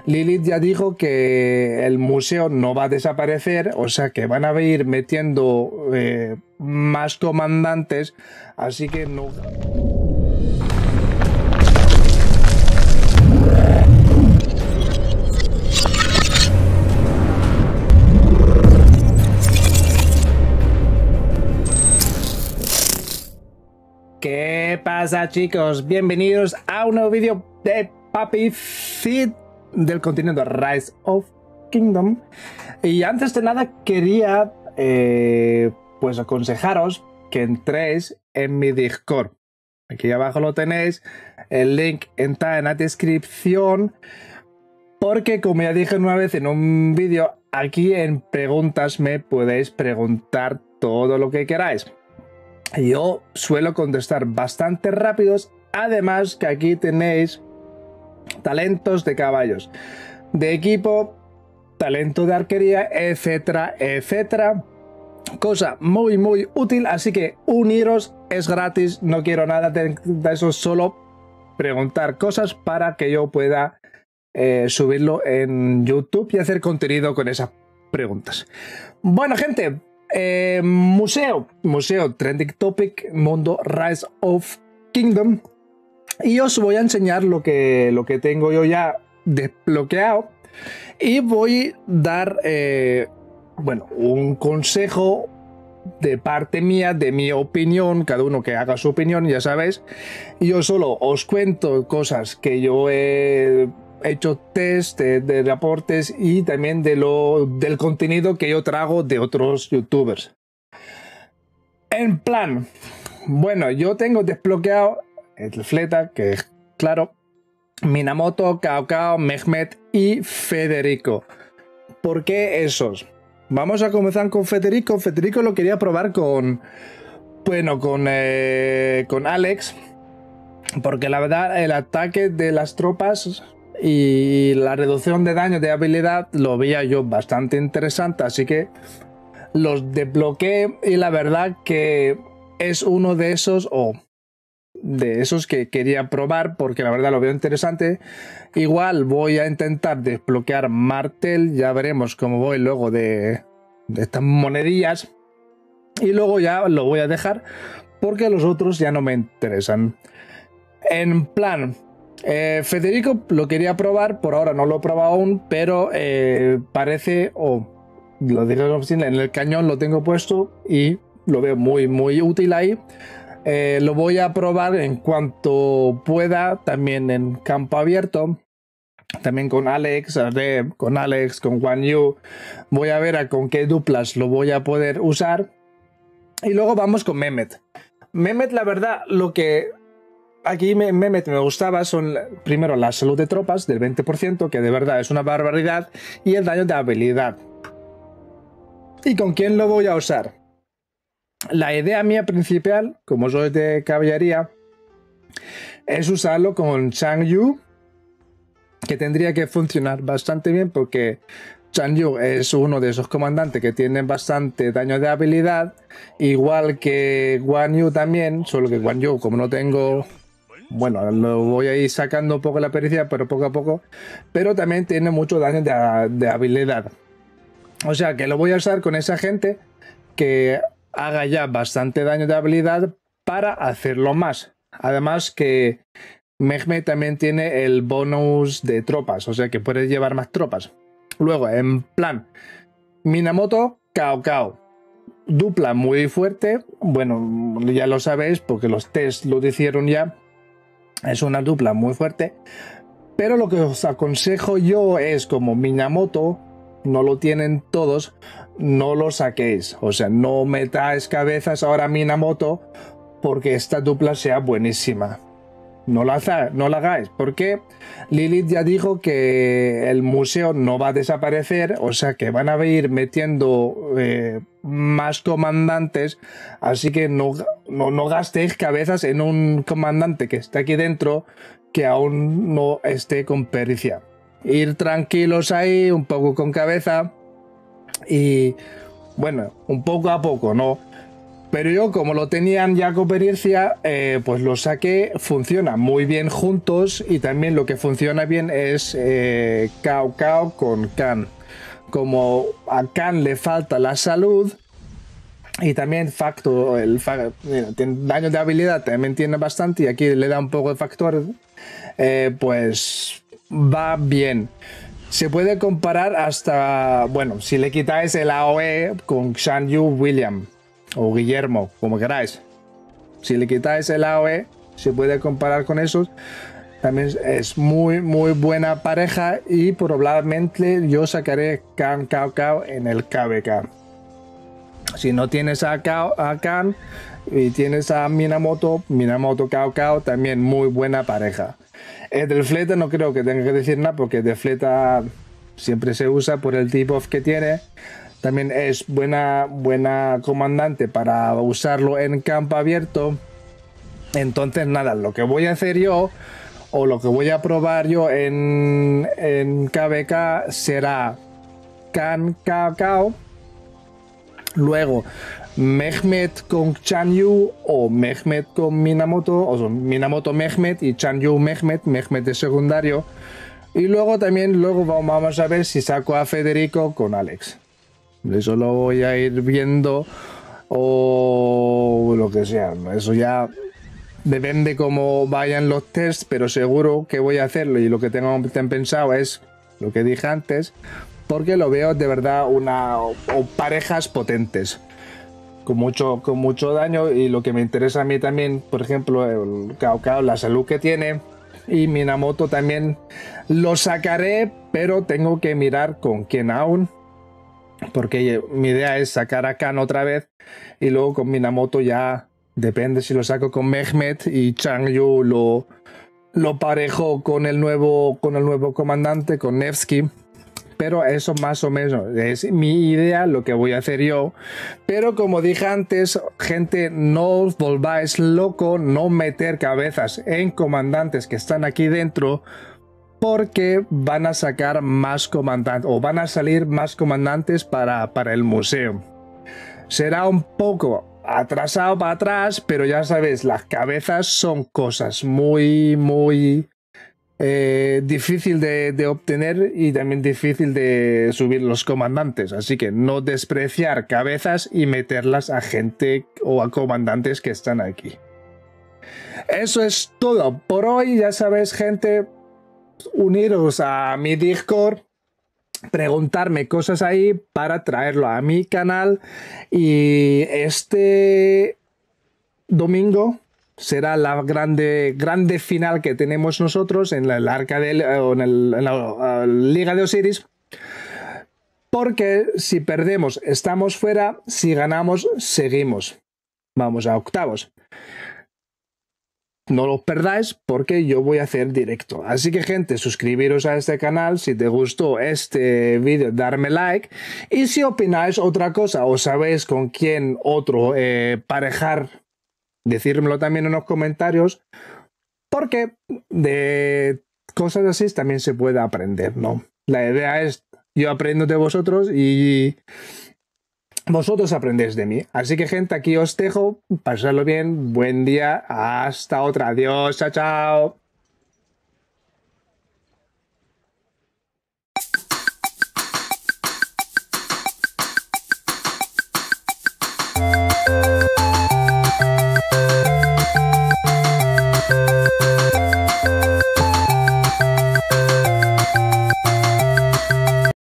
Lilith ya dijo que el museo no va a desaparecer, o sea que van a ir metiendo más comandantes, así que no... ¿Qué pasa, chicos? Bienvenidos a un nuevo vídeo de Papi Feed del contenido Rise of Kingdom. Y antes de nada quería pues aconsejaros que entréis en mi Discord. Aquí abajo lo tenéis, el link está en la descripción, porque como ya dije una vez en un vídeo, aquí en preguntas me podéis preguntar todo lo que queráis. Yo suelo contestar bastante rápidos, además que aquí tenéis talentos de caballos, de equipo, talento de arquería, etcétera, etcétera. Cosa muy útil, así que uniros, es gratis, no quiero nada de eso, solo preguntar cosas para que yo pueda subirlo en YouTube y hacer contenido con esas preguntas. Bueno, gente, museo, trending topic, mundo Rise of Kingdom, y os voy a enseñar lo que tengo yo ya desbloqueado, y voy a dar bueno, un consejo de parte mía, de mi opinión, cada uno que haga su opinión, ya sabéis. Yo solo os cuento cosas que yo he hecho test de reportes y también del contenido que yo trago de otros youtubers. En plan, bueno, yo tengo desbloqueado el Fleta, que es claro, Minamoto, Cao Cao, Mehmet y Federico. ¿Por qué esos? Vamos a comenzar con Federico. Federico lo quería probar con Alex, porque la verdad el ataque de las tropas y la reducción de daño de habilidad lo veía yo bastante interesante, así que los desbloqueé, y la verdad que es uno de esos que quería probar, porque la verdad lo veo interesante. Igual voy a intentar desbloquear Martel, ya veremos cómo voy luego de estas monedillas, y luego ya lo voy a dejar porque los otros ya no me interesan. En plan, Federico lo quería probar, por ahora no lo he probado aún, pero parece, lo digo en el cañón lo tengo puesto y lo veo muy útil ahí. Lo voy a probar en cuanto pueda, también en campo abierto, también con Alex, con Guan Yu. Voy a ver con qué duplas lo voy a poder usar. Y luego vamos con Mehmet. Mehmet, la verdad, lo que aquí Mehmet me gustaba son primero la salud de tropas del 20%, que de verdad es una barbaridad, y el daño de habilidad. ¿Y con quién lo voy a usar? La idea mía principal, como soy de caballería, es usarlo con Chang Yu, que tendría que funcionar bastante bien, porque Chang Yu es uno de esos comandantes que tienen bastante daño de habilidad, igual que Guan Yu también, solo que Guan Yu, como no tengo... Bueno, lo voy a ir sacando un poco la pericia, pero poco a poco, pero también tiene mucho daño de habilidad. O sea que lo voy a usar con esa gente que haga ya bastante daño de habilidad para hacerlo más. Además que Mehmet también tiene el bonus de tropas, o sea que puede llevar más tropas. Luego, en plan, Minamoto, Cao Cao. Dupla muy fuerte. Bueno, ya lo sabéis porque los tests lo hicieron ya. Es una dupla muy fuerte. Pero lo que os aconsejo yo es, como Minamoto no lo tienen todos, no lo saquéis. O sea, no metáis cabezas ahora a Minamoto porque esta dupla sea buenísima. No la hagáis, porque Lilith ya dijo que el museo no va a desaparecer, o sea que van a ir metiendo más comandantes, así que no gastéis cabezas en un comandante que está aquí dentro que aún no esté con pericia. Ir tranquilos ahí, un poco con cabeza, y bueno, un poco a poco, ¿no? Pero yo, como lo tenían ya con experiencia, pues lo saqué, funciona muy bien juntos y también lo que funciona bien es Cao Cao con Can. Como a Can le falta la salud y también tiene daño de habilidad, también tiene bastante y aquí le da un poco de factor, pues va bien. Se puede comparar hasta, bueno, si le quitáis el AOE con Shan Yu William o Guillermo, como queráis. Si le quitáis el AOE, se puede comparar con esos. También es muy buena pareja y probablemente yo sacaré Can Cao Cao en el KVK. Si no tienes a Can y tienes a Minamoto Cao Cao, también muy buena pareja. Del Fleta no creo que tenga que decir nada porque de Fleta siempre se usa por el tipo que tiene. También es buena comandante para usarlo en campo abierto. Entonces nada, lo que voy a hacer yo o lo que voy a probar yo en KVK será Can Cao Cao, luego Mehmet con Chan Yu o Mehmet con Minamoto, o Minamoto Mehmet y Chan Yu Mehmet de secundario. Y luego vamos a ver si saco a Federico con Alex. Eso lo voy a ir viendo o lo que sea. Eso ya depende cómo vayan los tests, pero seguro que voy a hacerlo y lo que tengo pensado es lo que dije antes, porque lo veo de verdad o parejas potentes. Con mucho daño y lo que me interesa a mí también, por ejemplo, el Cao Cao, la salud que tiene y Minamoto también lo sacaré, pero tengo que mirar con quién aún, porque mi idea es sacar a Can otra vez y luego con Minamoto ya depende si lo saco con Mehmet y Chan Yu lo parejo con el nuevo comandante, con Nevsky. Pero eso más o menos es mi idea, lo que voy a hacer yo. Pero como dije antes, gente, no os volváis loco, no meter cabezas en comandantes que están aquí dentro, porque van a sacar más comandantes o van a salir más comandantes para el museo. Será un poco atrasado para atrás, pero ya sabéis, las cabezas son cosas muy difícil de obtener y también difícil de subir los comandantes, así que no despreciar cabezas y meterlas a gente o a comandantes que están aquí. Eso es todo por hoy. Ya sabéis, gente, uniros a mi Discord, preguntarme cosas ahí para traerlo a mi canal, y este domingo será la grande final que tenemos nosotros en la Liga de Osiris, porque si perdemos estamos fuera, si ganamos seguimos, vamos a octavos. No lo perdáis porque yo voy a hacer directo. Así que, gente, suscribiros a este canal. Si te gustó este vídeo, darme like. Y si opináis otra cosa o sabéis con quién otro parejar, decírmelo también en los comentarios, porque de cosas así también se puede aprender, ¿no? La idea es, yo aprendo de vosotros y vosotros aprendéis de mí. Así que, gente, aquí os dejo. Pasadlo bien, buen día, hasta otra. Adiós, chao, chao.